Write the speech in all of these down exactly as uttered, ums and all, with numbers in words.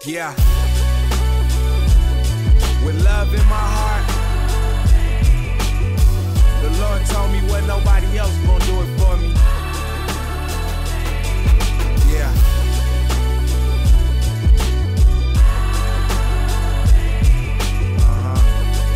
Yeah. With love in my heart, the Lord told me what nobody else gonna do it for me. Yeah. Uh-huh.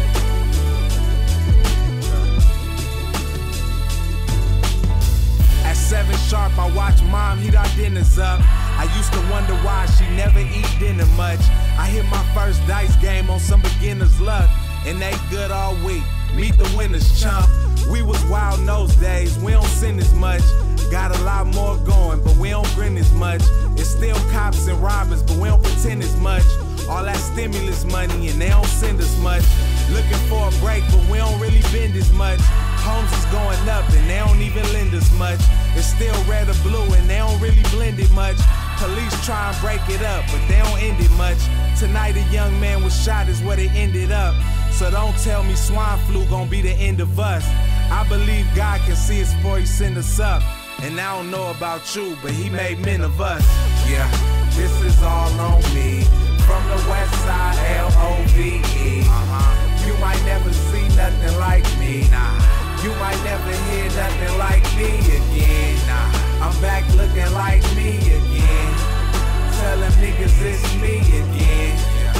At seven sharp, I watch mom heat our dinners up. I used to wonder why she never eat dinner much. I hit my first dice game on some beginner's luck, and they good all week. Meet the winners, chump. We was wild in those days, we don't sin as much. Got a lot more going, but we don't grin as much. It's still cops and robbers, but we don't pretend as much. All that stimulus money and they don't send us much. Looking for a break, but we don't really bend as much. Homes is going up and they don't even lend us much. It's still red or blue and they don't really blend it much. Police try and break it up, but they don't end it much. Tonight a young man was shot is what it ended up. So don't tell me swine flu gon' be the end of us. I believe God can see us before he send us up. And I don't know about you, but he made men of us. Yeah, this is all on me. From the west side, L O V E. Uh-huh. You might never see nothing like me. Nah. You might never hear nothing like me again. Nah. I'm back looking like me again. Tell them niggas it's me again. Yeah.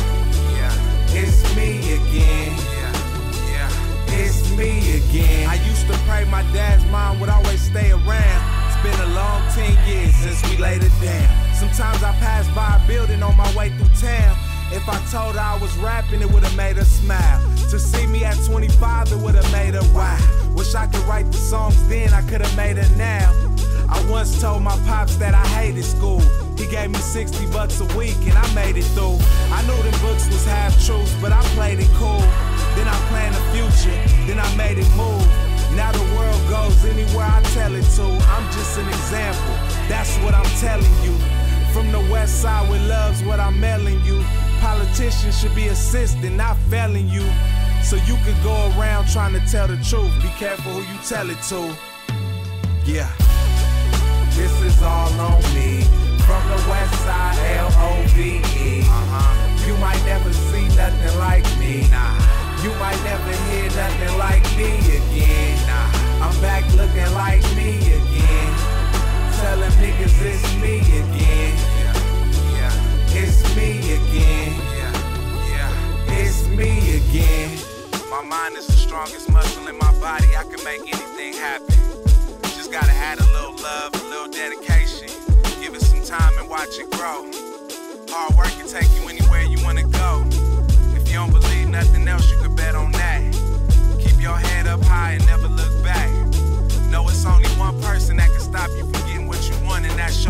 Yeah. It's me again. Yeah. Yeah. It's me again. I used to pray my dad's mom would always stay around. It's been a long ten years since we laid it down. Sometimes I pass by a building on my way through town. If I told her I was rapping, it would've made her smile. To see me at twenty-five, it would've made her wow. Wish I could write the songs then, I could've made her now. I once told my pops that I hated school. He gave me sixty bucks a week and I made it through. I knew them books was half truths, but I played it cool. Then I planned the future, then I made it move. Now the world goes anywhere I tell it to. I'm just an example, that's what I'm telling you. From the west side with love's what I'm mailing you. Politicians should be assisting, not failing you. So you could go around trying to tell the truth. Be careful who you tell it to. Yeah. This is all on me. From the west side, L O V E. Uh-huh. You might never see nothing like me. Nah. You might never hear nothing like me again. Nah. I'm back looking like me again. Tell them niggas it's me again. Yeah. Yeah. It's me again. Yeah. Yeah. It's me again. My mind is the strongest muscle in my body. I can make anything happen. Just gotta add a little love, a little dedication. Give it some time and watch it grow. Hard work can take you anywhere you wanna go. If you don't believe nothing else, you can bet on that. Keep your head up high and never look back. Know it's only one person that can stop you from getting what you want, and that's